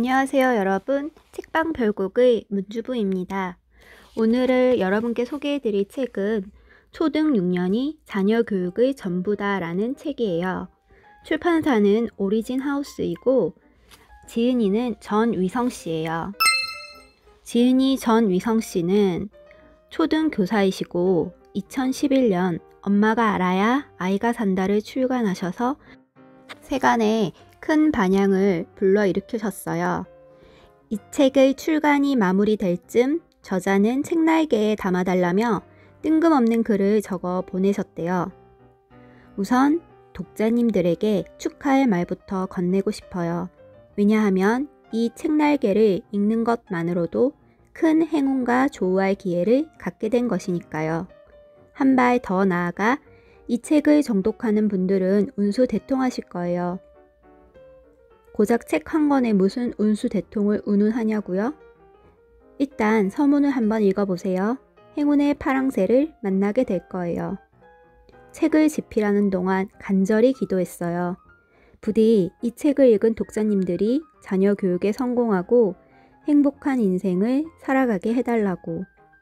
안녕하세요 여러분, 책방 별곡의 문주부입니다. 오늘을 여러분께 소개해드릴 책은 초등 6년이 자녀 교육의 전부다 라는 책이에요. 출판사는 오리진 하우스이고 지은이는 전위성씨예요. 지은이 전위성씨는 초등 교사이시고 2011년 엄마가 알아야 아이가 산다를 출간하셔서 세간에 큰 반향을 불러일으키셨어요. 이 책의 출간이 마무리될 즈음 저자는 책날개에 담아달라며 뜬금없는 글을 적어 보내셨대요. 우선 독자님들에게 축하의 말부터 건네고 싶어요. 왜냐하면 이 책날개를 읽는 것만으로도 큰 행운과 조우할 기회를 갖게 된 것이니까요. 한 발 더 나아가 이 책을 정독하는 분들은 운수대통하실 거예요. 고작 책 한 권에 무슨 운수대통을 운운하냐고요? 일단 서문을 한번 읽어보세요. 행운의 파랑새를 만나게 될 거예요. 책을 집필하는 동안 간절히 기도했어요. 부디 이 책을 읽은 독자님들이 자녀 교육에 성공하고 행복한 인생을 살아가게 해달라고.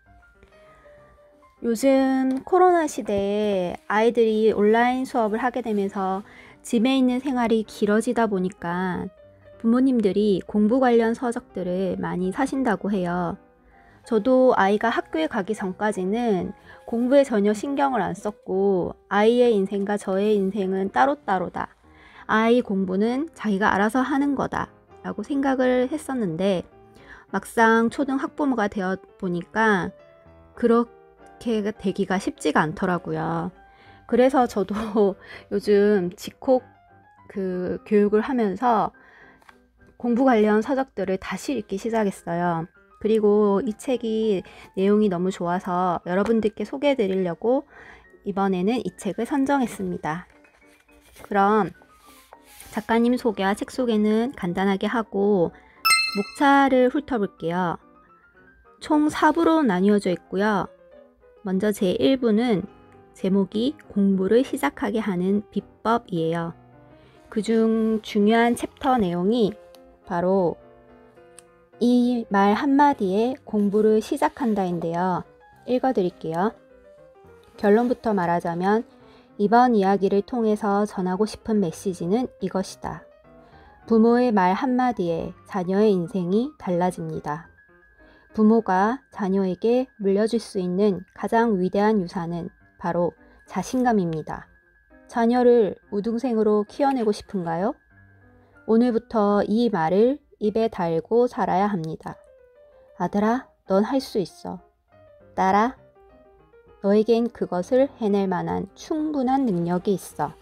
요즘 코로나 시대에 아이들이 온라인 수업을 하게 되면서 집에 있는 생활이 길어지다 보니까 부모님들이 공부 관련 서적들을 많이 사신다고 해요. 저도 아이가 학교에 가기 전까지는 공부에 전혀 신경을 안 썼고 아이의 인생과 저의 인생은 따로따로다. 아이 공부는 자기가 알아서 하는 거다 라고 생각을 했었는데 막상 초등 학부모가 되어 보니까 그렇게 되기가 쉽지가 않더라고요. 그래서 저도 요즘 집콕 교육을 하면서 공부 관련 서적들을 다시 읽기 시작했어요. 그리고 이 책이 내용이 너무 좋아서 여러분들께 소개해 드리려고 이번에는 이 책을 선정했습니다. 그럼 작가님 소개와 책 소개는 간단하게 하고 목차를 훑어볼게요. 총 4부로 나뉘어져 있고요. 먼저 제1부는 제목이 공부를 시작하게 하는 비법이에요. 그중 중요한 챕터 내용이 바로 이 말 한마디에 공부를 시작한다인데요. 읽어드릴게요. 결론부터 말하자면 이번 이야기를 통해서 전하고 싶은 메시지는 이것이다. 부모의 말 한마디에 자녀의 인생이 달라집니다. 부모가 자녀에게 물려줄 수 있는 가장 위대한 유산은 바로 자신감입니다. 자녀를 우등생으로 키워내고 싶은가요? 오늘부터 이 말을 입에 달고 살아야 합니다. 아들아, 넌 할 수 있어. 딸아, 너에겐 그것을 해낼 만한 충분한 능력이 있어.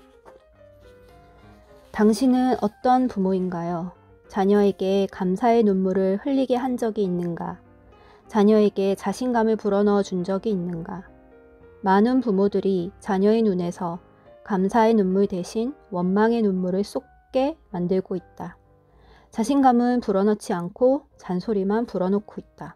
당신은 어떤 부모인가요? 자녀에게 감사의 눈물을 흘리게 한 적이 있는가? 자녀에게 자신감을 불어넣어 준 적이 있는가? 많은 부모들이 자녀의 눈에서 감사의 눈물 대신 원망의 눈물을 쏟게 만들고 있다. 자신감은 불어넣지 않고 잔소리만 불어넣고 있다.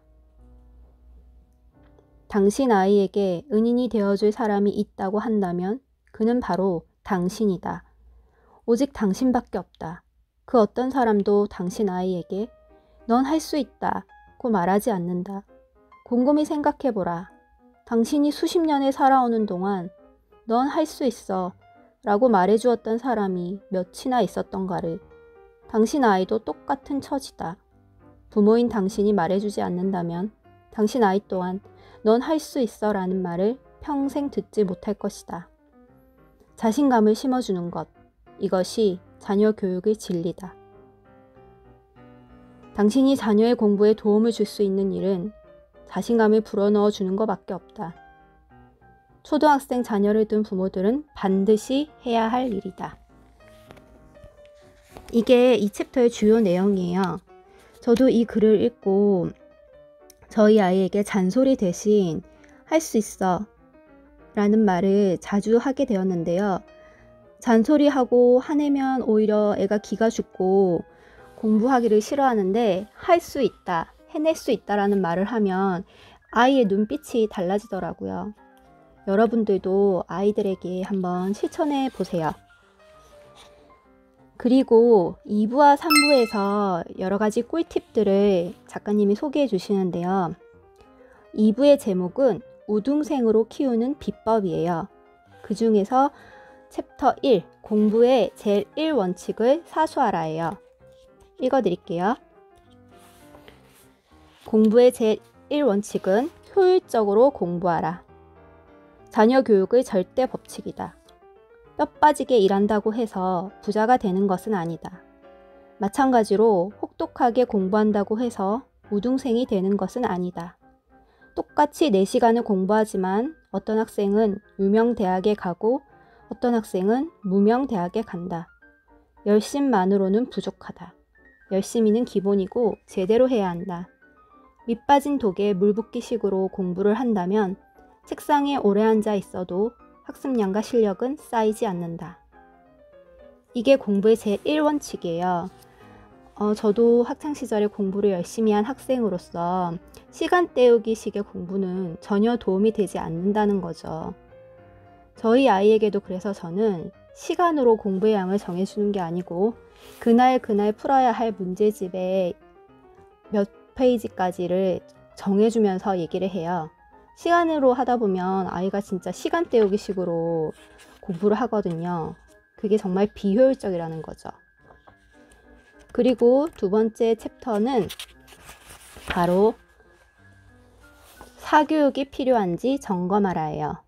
당신 아이에게 은인이 되어줄 사람이 있다고 한다면 그는 바로 당신이다. 오직 당신밖에 없다. 그 어떤 사람도 당신 아이에게 넌 할 수 있다고 말하지 않는다. 곰곰이 생각해보라. 당신이 수십 년을 살아오는 동안 넌 할 수 있어 라고 말해주었던 사람이 몇이나 있었던가를. 당신 아이도 똑같은 처지다. 부모인 당신이 말해주지 않는다면 당신 아이 또한 넌 할 수 있어 라는 말을 평생 듣지 못할 것이다. 자신감을 심어주는 것. 이것이 자녀 교육의 진리다. 당신이 자녀의 공부에 도움을 줄 수 있는 일은 자신감을 불어넣어 주는 것밖에 없다. 초등학생 자녀를 둔 부모들은 반드시 해야 할 일이다. 이게 이 챕터의 주요 내용이에요. 저도 이 글을 읽고 저희 아이에게 잔소리 대신 할 수 있어 라는 말을 자주 하게 되었는데요. 잔소리하고 화내면 오히려 애가 기가 죽고 공부하기를 싫어하는데 할 수 있다, 해낼 수 있다라는 말을 하면 아이의 눈빛이 달라지더라고요. 여러분들도 아이들에게 한번 실천해 보세요. 그리고 2부와 3부에서 여러 가지 꿀팁들을 작가님이 소개해 주시는데요. 2부의 제목은 우등생으로 키우는 비법이에요. 그 중에서 챕터 1, 공부의 제일 1원칙을 사수하라예요. 읽어드릴게요. 공부의 제일 1원칙은 효율적으로 공부하라. 자녀 교육의 절대 법칙이다. 뼈 빠지게 일한다고 해서 부자가 되는 것은 아니다. 마찬가지로 혹독하게 공부한다고 해서 우등생이 되는 것은 아니다. 똑같이 4시간을 공부하지만 어떤 학생은 유명 대학에 가고 어떤 학생은 무명 대학에 간다. 열심만으로는 부족하다. 열심히는 기본이고 제대로 해야 한다. 밑 빠진 독에 물 붓기 식으로 공부를 한다면 책상에 오래 앉아 있어도 학습량과 실력은 쌓이지 않는다. 이게 공부의 제1원칙이에요. 저도 학창시절에 공부를 열심히 한 학생으로서 시간 때우기 식의 공부는 전혀 도움이 되지 않는다는 거죠. 저희 아이에게도 그래서 저는 시간으로 공부의 양을 정해주는 게 아니고 그날 풀어야 할 문제집에 몇 페이지까지를 정해주면서 얘기를 해요. 시간으로 하다 보면 아이가 진짜 시간 때우기 식으로 공부를 하거든요. 그게 정말 비효율적이라는 거죠. 그리고 두 번째 챕터는 바로 사교육이 필요한지 점검하라예요.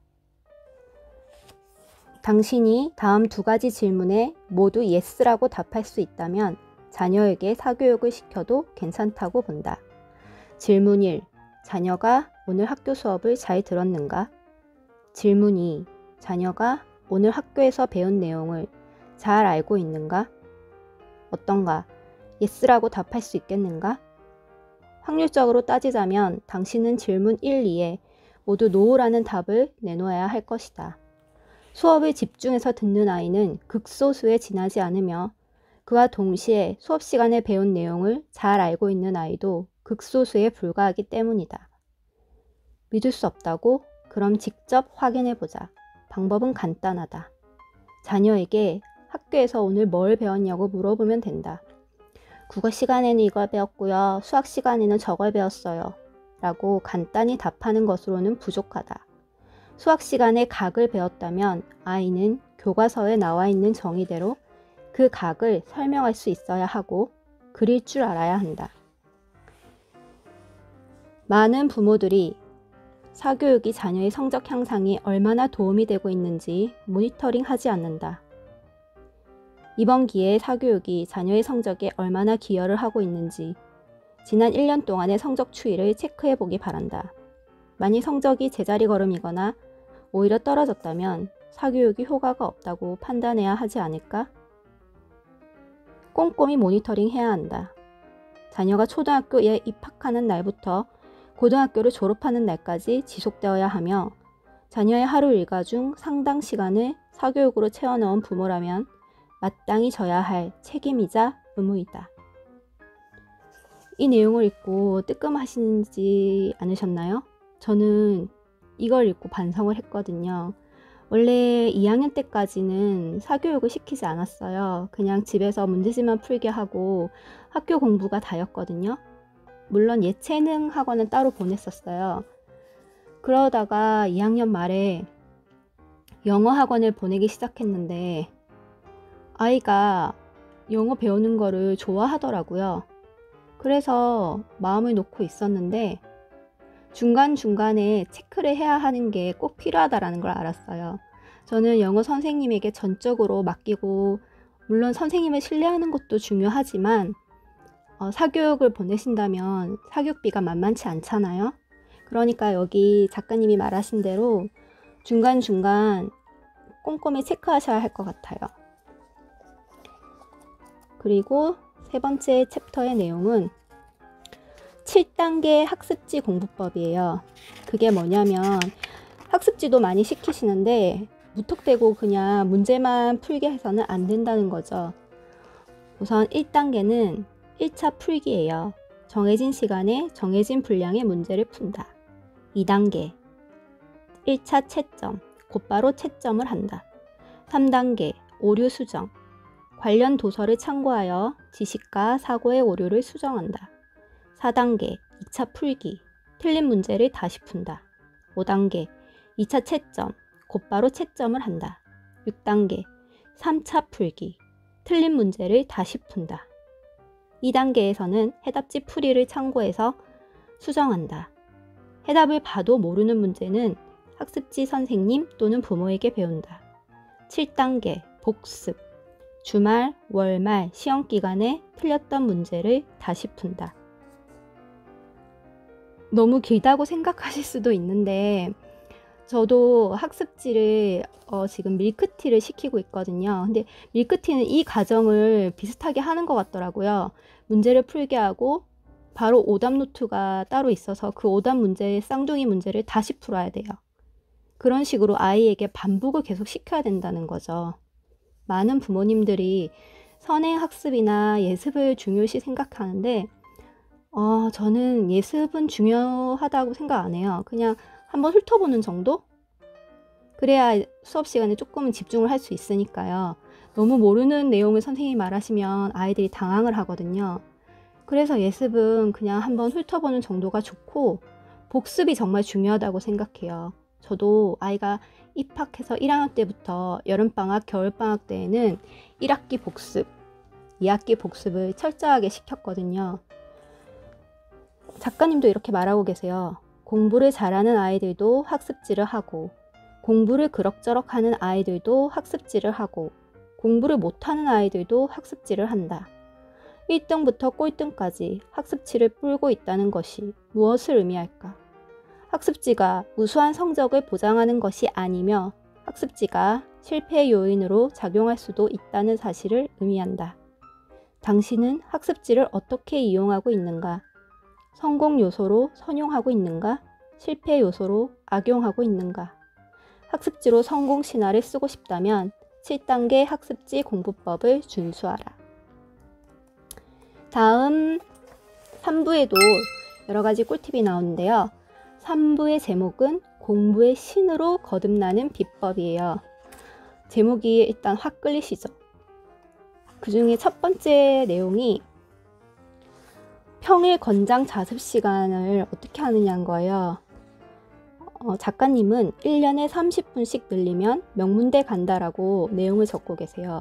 당신이 다음 2가지 질문에 모두 yes라고 답할 수 있다면 자녀에게 사교육을 시켜도 괜찮다고 본다. 질문 1. 자녀가 오늘 학교 수업을 잘 들었는가? 질문 2. 자녀가 오늘 학교에서 배운 내용을 잘 알고 있는가? 어떤가? yes라고 답할 수 있겠는가? 확률적으로 따지자면 당신은 질문 1, 2에 모두 no라는 답을 내놓아야 할 것이다. 수업을 집중해서 듣는 아이는 극소수에 지나지 않으며 그와 동시에 수업 시간에 배운 내용을 잘 알고 있는 아이도 극소수에 불과하기 때문이다. 믿을 수 없다고? 그럼 직접 확인해보자. 방법은 간단하다. 자녀에게 학교에서 오늘 뭘 배웠냐고 물어보면 된다. 국어 시간에는 이걸 배웠고요. 수학 시간에는 저걸 배웠어요. 라고 간단히 답하는 것으로는 부족하다. 수학 시간에 각을 배웠다면 아이는 교과서에 나와 있는 정의대로 그 각을 설명할 수 있어야 하고 그릴 줄 알아야 한다. 많은 부모들이 사교육이 자녀의 성적 향상에 얼마나 도움이 되고 있는지 모니터링 하지 않는다. 이번 기회에 사교육이 자녀의 성적에 얼마나 기여를 하고 있는지 지난 1년 동안의 성적 추이를 체크해 보기 바란다. 만일 성적이 제자리 걸음이거나 오히려 떨어졌다면 사교육이 효과가 없다고 판단해야 하지 않을까? 꼼꼼히 모니터링 해야 한다. 자녀가 초등학교에 입학하는 날부터 고등학교를 졸업하는 날까지 지속되어야 하며 자녀의 하루 일과 중 상당 시간을 사교육으로 채워넣은 부모라면 마땅히 져야 할 책임이자 의무이다. 이 내용을 읽고 뜨끔하시지 않으셨나요? 저는 이걸 읽고 반성을 했거든요. 원래 2학년 때까지는 사교육을 시키지 않았어요. 그냥 집에서 문제집만 풀게 하고 학교 공부가 다였거든요. 물론 예체능 학원은 따로 보냈었어요. 그러다가 2학년 말에 영어 학원을 보내기 시작했는데 아이가 영어 배우는 거를 좋아하더라고요. 그래서 마음을 놓고 있었는데 중간중간에 체크를 해야 하는 게 꼭 필요하다는 걸 알았어요. 저는 영어 선생님에게 전적으로 맡기고 물론 선생님을 신뢰하는 것도 중요하지만 사교육을 보내신다면 사교육비가 만만치 않잖아요. 그러니까 여기 작가님이 말하신 대로 중간중간 꼼꼼히 체크하셔야 할 것 같아요. 그리고 세 번째 챕터의 내용은 7단계 학습지 공부법이에요. 그게 뭐냐면 학습지도 많이 시키시는데 무턱대고 그냥 문제만 풀게 해서는 안 된다는 거죠. 우선 1단계는 1차 풀기예요. 정해진 시간에 정해진 분량의 문제를 푼다. 2단계 1차 채점, 곧바로 채점을 한다. 3단계 오류 수정, 관련 도서를 참고하여 지식과 사고의 오류를 수정한다. 4단계 2차 풀기, 틀린 문제를 다시 푼다. 5단계 2차 채점, 곧바로 채점을 한다. 6단계 3차 풀기, 틀린 문제를 다시 푼다. 2단계에서는 해답지 풀이를 참고해서 수정한다. 해답을 봐도 모르는 문제는 학습지 선생님 또는 부모에게 배운다. 7단계 복습, 주말, 월말, 시험기간에 틀렸던 문제를 다시 푼다. 너무 길다고 생각하실 수도 있는데 저도 학습지를 지금 밀크티를 시키고 있거든요. 근데 밀크티는 이 과정을 비슷하게 하는 것 같더라고요. 문제를 풀게 하고 바로 오답 노트가 따로 있어서 그 오답 문제의 쌍둥이 문제를 다시 풀어야 돼요. 그런 식으로 아이에게 반복을 계속 시켜야 된다는 거죠. 많은 부모님들이 선행학습이나 예습을 중요시 생각하는데 저는 예습은 중요하다고 생각 안 해요. 그냥 한번 훑어보는 정도? 그래야 수업 시간에 조금은 집중을 할 수 있으니까요. 너무 모르는 내용을 선생님이 말하시면 아이들이 당황을 하거든요. 그래서 예습은 그냥 한번 훑어보는 정도가 좋고 복습이 정말 중요하다고 생각해요. 저도 아이가 입학해서 1학년 때부터 여름방학, 겨울방학 때에는 1학기 복습, 2학기 복습을 철저하게 시켰거든요. 작가님도 이렇게 말하고 계세요. 공부를 잘하는 아이들도 학습지를 하고, 공부를 그럭저럭 하는 아이들도 학습지를 하고, 공부를 못하는 아이들도 학습지를 한다. 1등부터 꼴등까지 학습지를 뿔고 있다는 것이 무엇을 의미할까? 학습지가 우수한 성적을 보장하는 것이 아니며 학습지가 실패의 요인으로 작용할 수도 있다는 사실을 의미한다. 당신은 학습지를 어떻게 이용하고 있는가? 성공 요소로 선용하고 있는가? 실패 요소로 악용하고 있는가? 학습지로 성공 신화를 쓰고 싶다면 7단계 학습지 공부법을 준수하라. 다음 3부에도 여러 가지 꿀팁이 나오는데요. 3부의 제목은 공부의 신으로 거듭나는 비법이에요. 제목이 일단 확 끌리시죠? 그 중에 첫 번째 내용이 평일 권장 자습 시간을 어떻게 하느냐는 거예요. 작가님은 1년에 30분씩 늘리면 명문대 간다라고 내용을 적고 계세요.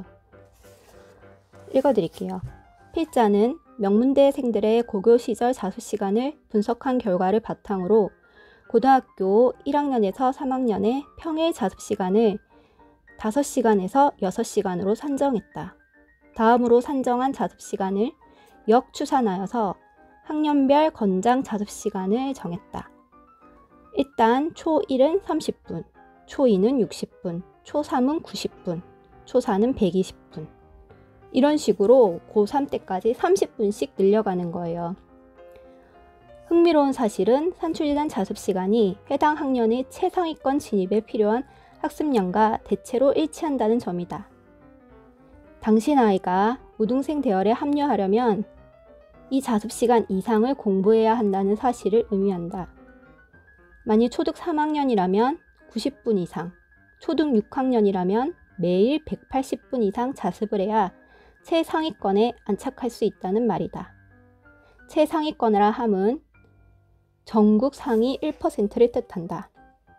읽어드릴게요. 필자는 명문대생들의 고교 시절 자습 시간을 분석한 결과를 바탕으로 고등학교 1학년에서 3학년의 평일 자습 시간을 5시간에서 6시간으로 산정했다. 다음으로 산정한 자습 시간을 역추산하여서 학년별 권장 자습 시간을 정했다. 일단 초1은 30분, 초2는 60분, 초3은 90분, 초4는 120분. 이런 식으로 고3 때까지 30분씩 늘려가는 거예요. 흥미로운 사실은 산출된 자습 시간이 해당 학년의 최상위권 진입에 필요한 학습량과 대체로 일치한다는 점이다. 당신 아이가 우등생 대열에 합류하려면 이 자습 시간 이상을 공부해야 한다는 사실을 의미한다. 만일 초등 3학년이라면 90분 이상, 초등 6학년이라면 매일 180분 이상 자습을 해야 최상위권에 안착할 수 있다는 말이다. 최상위권이라 함은 전국 상위 1%를 뜻한다.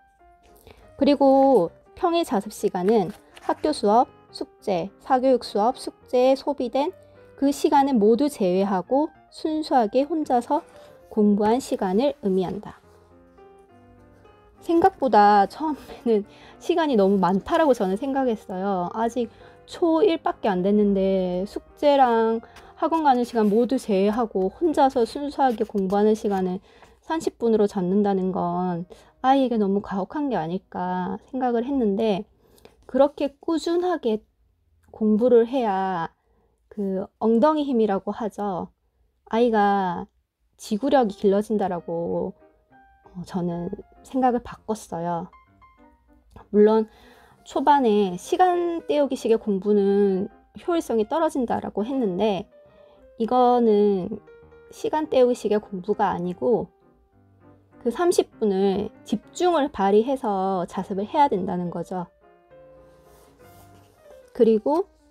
그리고 평일 자습 시간은 학교 수업, 숙제, 사교육 수업, 숙제에 소비된 그 시간을 모두 제외하고 순수하게 혼자서 공부한 시간을 의미한다. 생각보다 처음에는 시간이 너무 많다라고 저는 생각했어요. 아직 초1밖에 안 됐는데 숙제랑 학원 가는 시간 모두 제외하고 혼자서 순수하게 공부하는 시간을 30분으로 잡는다는 건 아이에게 너무 가혹한 게 아닐까 생각을 했는데, 그렇게 꾸준하게 공부를 해야 그 엉덩이 힘이라고 하죠. 아이가 지구력이 길러진다라고 저는 생각을 바꿨어요. 물론 초반에 시간 때우기식의 공부는 효율성이 떨어진다라고 했는데, 이거는 시간 때우기식의 공부가 아니고 그 30분을 집중을 발휘해서 자습을 해야 된다는 거죠. 그리고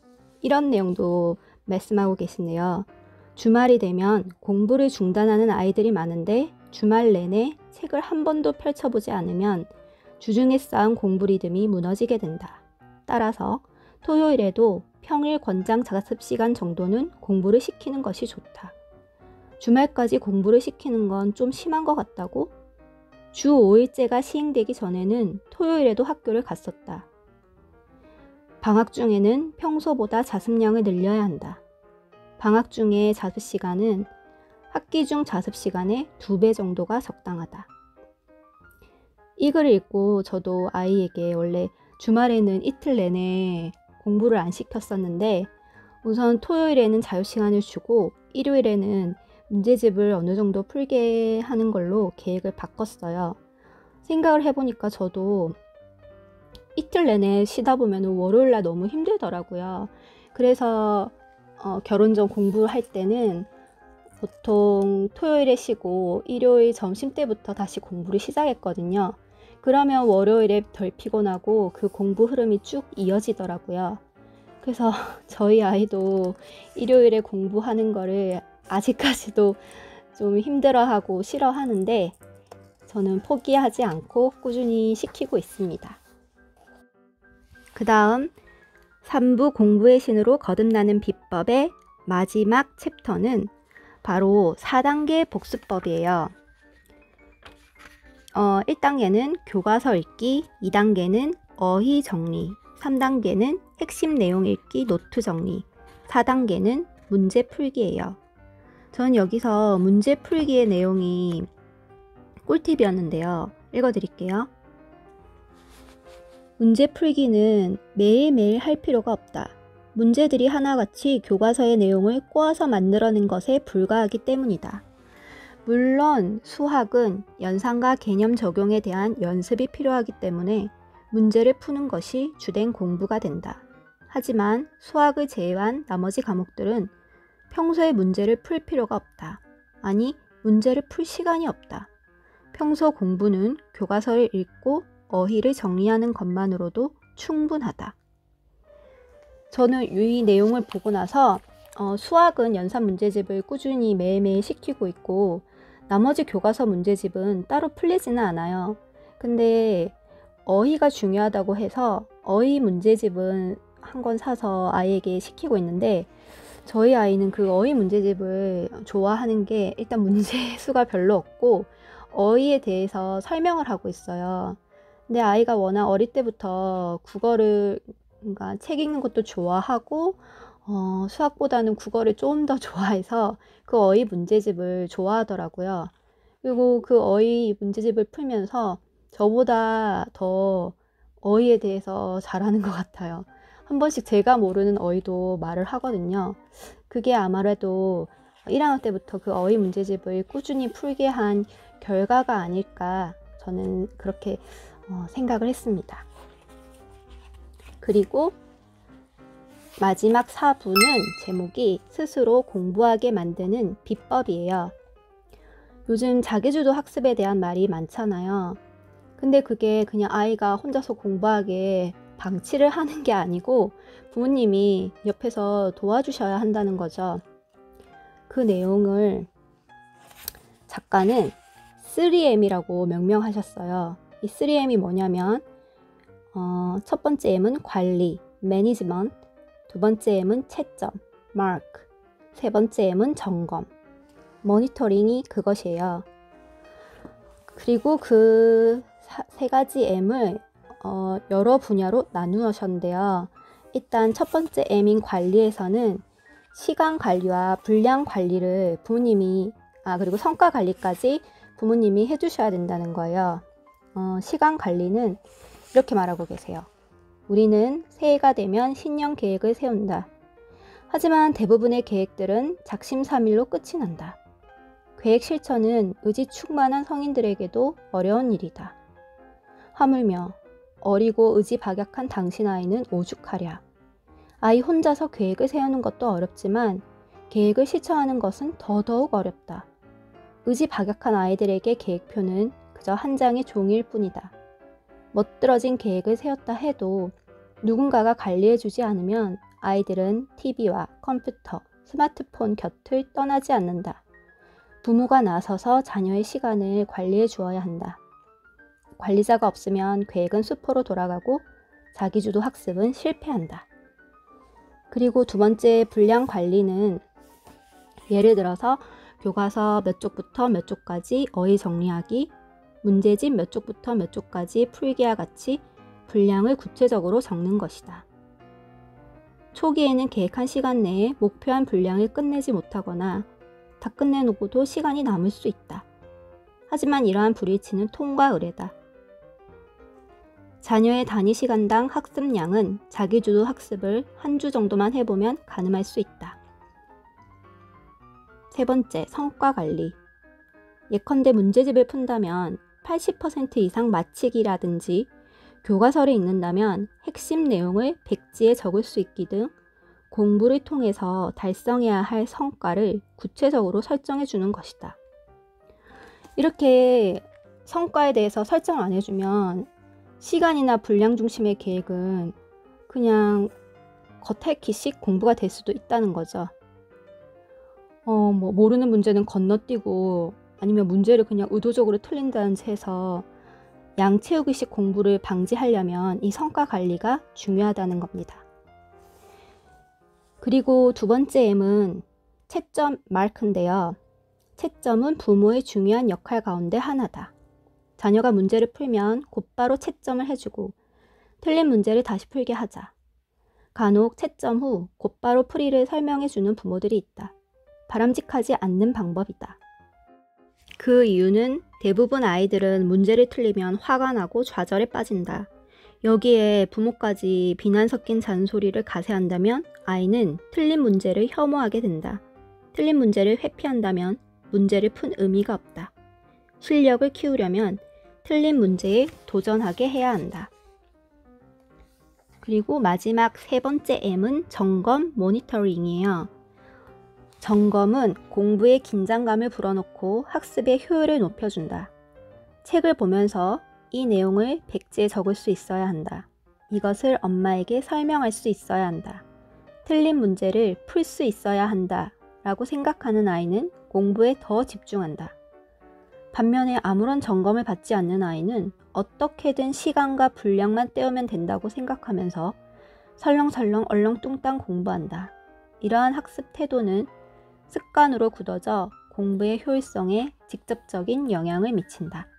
이런 내용도 말씀하고 계신데요. 주말이 되면 공부를 중단하는 아이들이 많은데 주말 내내 책을 한 번도 펼쳐보지 않으면 주중에 쌓은 공부 리듬이 무너지게 된다. 따라서 토요일에도 평일 권장 자습 시간 정도는 공부를 시키는 것이 좋다. 주말까지 공부를 시키는 건 좀 심한 것 같다고? 주 5일제가 시행되기 전에는 토요일에도 학교를 갔었다. 방학 중에는 평소보다 자습량을 늘려야 한다. 방학 중에 자습 시간은 학기 중 자습 시간의 2배 정도가 적당하다. 이 글을 읽고 저도 아이에게 원래 주말에는 이틀 내내 공부를 안 시켰었는데 우선 토요일에는 자유시간을 주고 일요일에는 문제집을 어느 정도 풀게 하는 걸로 계획을 바꿨어요. 생각을 해보니까 저도 이틀 내내 쉬다 보면 월요일날 너무 힘들더라고요. 그래서 결혼 전 공부할 때는 보통 토요일에 쉬고 일요일 점심때부터 다시 공부를 시작했거든요. 그러면 월요일에 덜 피곤하고 그 공부 흐름이 쭉 이어지더라고요. 그래서 저희 아이도 일요일에 공부하는 거를 아직까지도 좀 힘들어하고 싫어하는데 저는 포기하지 않고 꾸준히 시키고 있습니다. 그 다음 3부 공부의 신으로 거듭나는 비법의 마지막 챕터는 바로 4단계 복습법이에요. 1단계는 교과서 읽기, 2단계는 어휘 정리, 3단계는 핵심 내용 읽기, 노트 정리, 4단계는 문제 풀기예요. 전 여기서 문제 풀기의 내용이 꿀팁이었는데요. 읽어드릴게요. 문제 풀기는 매일매일 할 필요가 없다. 문제들이 하나같이 교과서의 내용을 꼬아서 만들어낸 것에 불과하기 때문이다. 물론 수학은 연산과 개념 적용에 대한 연습이 필요하기 때문에 문제를 푸는 것이 주된 공부가 된다. 하지만 수학을 제외한 나머지 과목들은 평소에 문제를 풀 필요가 없다. 아니, 문제를 풀 시간이 없다. 평소 공부는 교과서를 읽고 어휘를 정리하는 것만으로도 충분하다. 저는 이 내용을 보고 나서 수학은 연산 문제집을 꾸준히 매일매일 시키고 있고 나머지 교과서 문제집은 따로 풀리지는 않아요. 근데 어휘가 중요하다고 해서 어휘 문제집은 한 권 사서 아이에게 시키고 있는데 저희 아이는 그 어휘 문제집을 좋아하는 게 일단 문제 수가 별로 없고 어휘에 대해서 설명을 하고 있어요. 근데 아이가 워낙 어릴 때부터 국어를 그러니까 책 읽는 것도 좋아하고 수학보다는 국어를 좀 더 좋아해서 그 어휘 문제집을 좋아하더라고요. 그리고 그 어휘 문제집을 풀면서 저보다 더 어휘에 대해서 잘하는 것 같아요. 한 번씩 제가 모르는 어휘도 말을 하거든요. 그게 아무래도 1학년 때부터 그 어휘 문제집을 꾸준히 풀게 한 결과가 아닐까 저는 그렇게 생각을 했습니다. 그리고 마지막 4부는 제목이 스스로 공부하게 만드는 비법이에요. 요즘 자기주도 학습에 대한 말이 많잖아요. 근데 그게 그냥 아이가 혼자서 공부하게 방치를 하는 게 아니고 부모님이 옆에서 도와주셔야 한다는 거죠. 그 내용을 작가는 3M이라고 명명하셨어요. 이 3M이 뭐냐면 첫 번째 M은 관리, 매니지먼트, 두 번째 M은 채점, 마크, 세 번째 M은 점검, 모니터링이 그것이에요. 그리고 그 세 가지 M을 여러 분야로 나누셨는데요. 일단 첫 번째 M인 관리에서는 시간 관리와 분량 관리를 부모님이 그리고 성과 관리까지 부모님이 해주셔야 된다는 거예요. 시간 관리는 이렇게 말하고 계세요. 우리는 새해가 되면 신년 계획을 세운다. 하지만 대부분의 계획들은 작심삼일로 끝이 난다. 계획 실천은 의지 충만한 성인들에게도 어려운 일이다. 하물며 어리고 의지 박약한 당신 아이는 오죽하랴. 아이 혼자서 계획을 세우는 것도 어렵지만 계획을 실천하는 것은 더더욱 어렵다. 의지 박약한 아이들에게 계획표는 그저 한 장의 종이일 뿐이다. 멋들어진 계획을 세웠다 해도 누군가가 관리해주지 않으면 아이들은 TV와 컴퓨터, 스마트폰 곁을 떠나지 않는다. 부모가 나서서 자녀의 시간을 관리해 주어야 한다. 관리자가 없으면 계획은 수포로 돌아가고 자기주도 학습은 실패한다. 그리고 두 번째 분량 관리는 예를 들어서 교과서 몇 쪽부터 몇 쪽까지 어휘 정리하기, 문제집 몇 쪽부터 몇 쪽까지 풀기와 같이 분량을 구체적으로 적는 것이다. 초기에는 계획한 시간 내에 목표한 분량을 끝내지 못하거나 다 끝내놓고도 시간이 남을 수 있다. 하지만 이러한 불일치는 통과 의례다. 자녀의 단위 시간당 학습량은 자기주도 학습을 한 주 정도만 해보면 가늠할 수 있다. 세 번째, 성과 관리. 예컨대 문제집을 푼다면 80% 이상 맞히기라든지 교과서를 읽는다면 핵심 내용을 백지에 적을 수 있기 등 공부를 통해서 달성해야 할 성과를 구체적으로 설정해 주는 것이다. 이렇게 성과에 대해서 설정 안 해주면 시간이나 분량 중심의 계획은 그냥 겉핥기식 공부가 될 수도 있다는 거죠. 모르는 문제는 건너뛰고 아니면 문제를 그냥 의도적으로 틀린다는 채에서 양 채우기식 공부를 방지하려면 이 성과 관리가 중요하다는 겁니다. 그리고 두 번째 M은 채점 마크인데요. 채점은 부모의 중요한 역할 가운데 하나다. 자녀가 문제를 풀면 곧바로 채점을 해주고 틀린 문제를 다시 풀게 하자. 간혹 채점 후 곧바로 풀이를 설명해주는 부모들이 있다. 바람직하지 않는 방법이다. 그 이유는 대부분 아이들은 문제를 틀리면 화가 나고 좌절에 빠진다. 여기에 부모까지 비난 섞인 잔소리를 가세한다면 아이는 틀린 문제를 혐오하게 된다. 틀린 문제를 회피한다면 문제를 푼 의미가 없다. 실력을 키우려면 틀린 문제에 도전하게 해야 한다. 그리고 마지막 세 번째 M은 점검, 모니터링이에요. 점검은 공부에 긴장감을 불어넣고 학습의 효율을 높여준다. 책을 보면서 이 내용을 백지에 적을 수 있어야 한다. 이것을 엄마에게 설명할 수 있어야 한다. 틀린 문제를 풀 수 있어야 한다 라고 생각하는 아이는 공부에 더 집중한다. 반면에 아무런 점검을 받지 않는 아이는 어떻게든 시간과 분량만 때우면 된다고 생각하면서 설렁설렁 얼렁뚱땅 공부한다. 이러한 학습 태도는 습관으로 굳어져 공부의 효율성에 직접적인 영향을 미친다.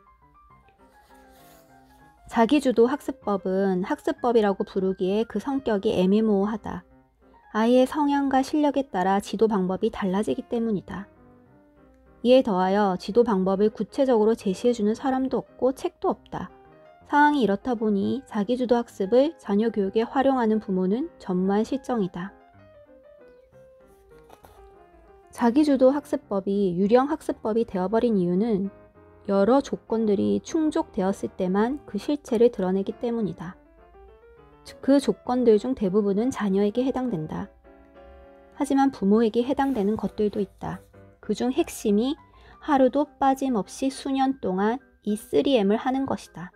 자기주도 학습법은 학습법이라고 부르기에 그 성격이 애매모호하다. 아이의 성향과 실력에 따라 지도 방법이 달라지기 때문이다. 이에 더하여 지도 방법을 구체적으로 제시해주는 사람도 없고 책도 없다. 상황이 이렇다 보니 자기주도 학습을 자녀 교육에 활용하는 부모는 전무한 실정이다. 자기주도 학습법이 유령 학습법이 되어버린 이유는 여러 조건들이 충족되었을 때만 그 실체를 드러내기 때문이다. 그 조건들 중 대부분은 자녀에게 해당된다. 하지만 부모에게 해당되는 것들도 있다. 그중 핵심이 하루도 빠짐없이 수년 동안 이 3M을 하는 것이다.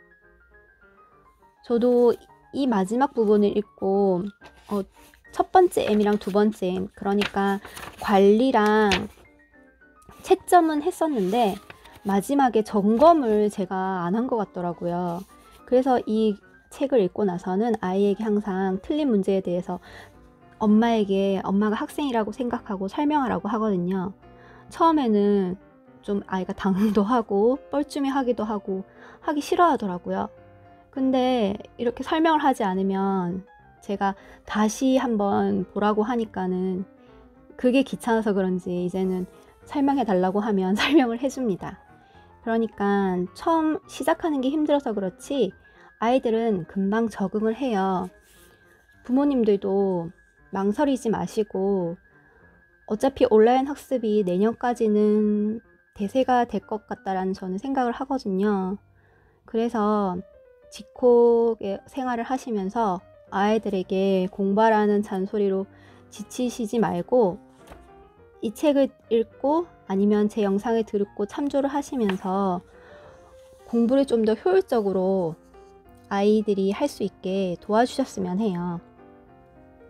저도 이 마지막 부분을 읽고 첫 번째 M이랑 두 번째 M, 그러니까 관리랑 채점은 했었는데 마지막에 점검을 제가 안 한 것 같더라고요. 그래서 이 책을 읽고 나서는 아이에게 항상 틀린 문제에 대해서 엄마가 학생이라고 생각하고 설명하라고 하거든요. 처음에는 좀 아이가 당황도 하고 뻘쭘해하기도 하고 하기 싫어하더라고요. 근데 이렇게 설명을 하지 않으면 제가 다시 한번 보라고 하니까는 그게 귀찮아서 그런지 이제는 설명해 달라고 하면 설명을 해줍니다. 그러니까 처음 시작하는 게 힘들어서 그렇지 아이들은 금방 적응을 해요. 부모님들도 망설이지 마시고 어차피 온라인 학습이 내년까지는 대세가 될 것 같다라는 저는 생각을 하거든요. 그래서 집콕의 생활을 하시면서 아이들에게 공부하라는 잔소리로 지치시지 말고 이 책을 읽고 아니면 제 영상을 듣고 참조를 하시면서 공부를 좀 더 효율적으로 아이들이 할 수 있게 도와주셨으면 해요.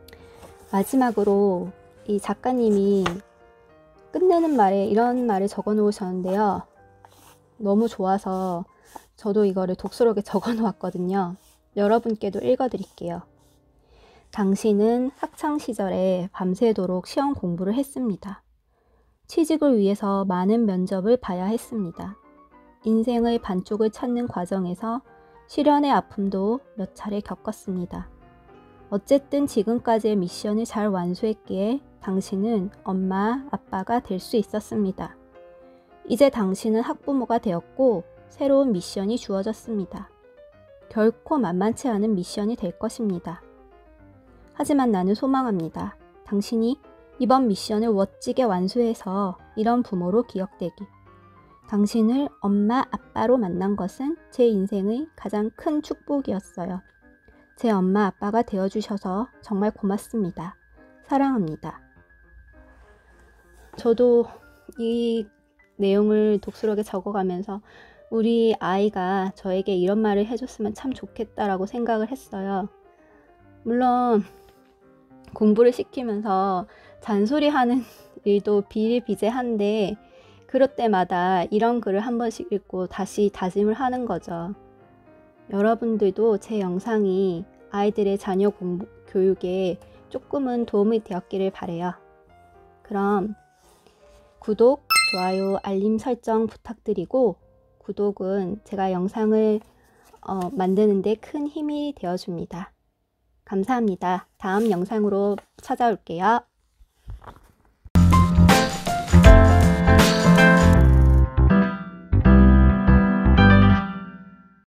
마지막으로 이 작가님이 끝내는 말에 이런 말을 적어 놓으셨는데요. 너무 좋아서 저도 이거를 독서록에 적어 놓았거든요. 여러분께도 읽어 드릴게요. 당신은 학창시절에 밤새도록 시험 공부를 했습니다. 취직을 위해서 많은 면접을 봐야 했습니다. 인생의 반쪽을 찾는 과정에서 시련의 아픔도 몇 차례 겪었습니다. 어쨌든 지금까지의 미션을 잘 완수했기에 당신은 엄마, 아빠가 될 수 있었습니다. 이제 당신은 학부모가 되었고 새로운 미션이 주어졌습니다. 결코 만만치 않은 미션이 될 것입니다. 하지만 나는 소망합니다. 당신이 이번 미션을 멋지게 완수해서 이런 부모로 기억되기. 당신을 엄마, 아빠로 만난 것은 제 인생의 가장 큰 축복이었어요. 제 엄마, 아빠가 되어주셔서 정말 고맙습니다. 사랑합니다. 저도 이 내용을 독서록에 적어가면서 우리 아이가 저에게 이런 말을 해줬으면 참 좋겠다라고 생각을 했어요. 물론 공부를 시키면서 잔소리하는 일도 비일비재한데 그럴 때마다 이런 글을 한 번씩 읽고 다시 다짐을 하는 거죠. 여러분들도 제 영상이 아이들의 자녀 교육에 조금은 도움이 되었기를 바라요. 그럼 구독, 좋아요, 알림 설정 부탁드리고 구독은 제가 영상을 만드는데 큰 힘이 되어줍니다. 감사합니다. 다음 영상으로 찾아올게요.